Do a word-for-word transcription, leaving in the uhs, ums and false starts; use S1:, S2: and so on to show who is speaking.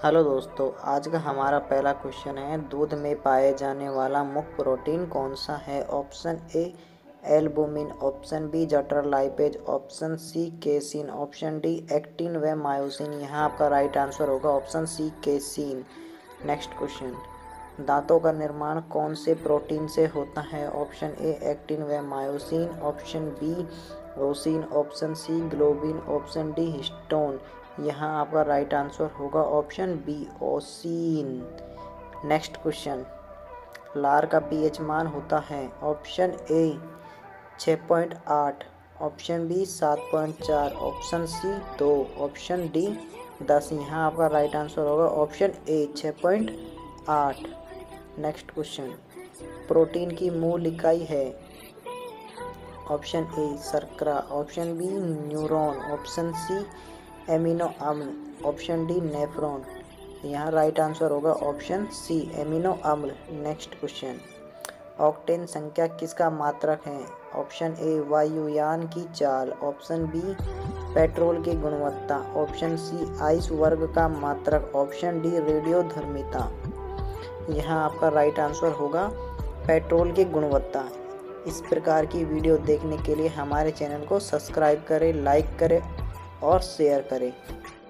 S1: Hello दोस्तों, आज का हमारा पहला क्वेश्चन है, दूध में पाए जाने वाला मुख्य प्रोटीन कौन सा है। Option A albumin, option B जठर lipase, option C casein, option D actin व मायोसिन। यहाँ आपका राइट आंसर होगा option C casein. Next question, दांतों का निर्माण कौन से प्रोटीन से होता है। ऑप्शन ए एक्टिन व myosin, option B ossein, option C globin, option D histone. यहाँ आपका राइट आंसर होगा option B ossein. Next question, लार का पीएच मान होता है। ऑप्शन ए छः पॉइंट आठ, ऑप्शन बी सात पॉइंट चार, ऑप्शन सी दो, ऑप्शन डी दस। यहाँ आपका राइट आंसर होगा ऑप्शन ए छः पॉइंट आठ। नेक्स्ट क्वेश्चन, प्रोटीन की मूल इकाई है। ऑप्शन ए शर्करा, option B neuron, option C amino अम्ल, ऑप्शन डी नेफ्रॉन। यहाँ राइट आंसर होगा ऑप्शन सी एमिनो अम्ल। नेक्स्ट क्वेश्चन, ऑक्टेन संख्या किसका मात्रक है। ऑप्शन ए वायुयान की चाल, ऑप्शन बी पेट्रोल की गुणवत्ता, ऑप्शन सी आइस वर्ग का मात्रक, ऑप्शन डी रेडियोधर्मिता। यहाँ आपका राइट आंसर होगा पेट्रोल की गुणवत्ता। इस प्रकार की वीडियो देखने के लिए हमारे चैनल को सब्सक्राइब करें, लाइक करें और शेयर करें।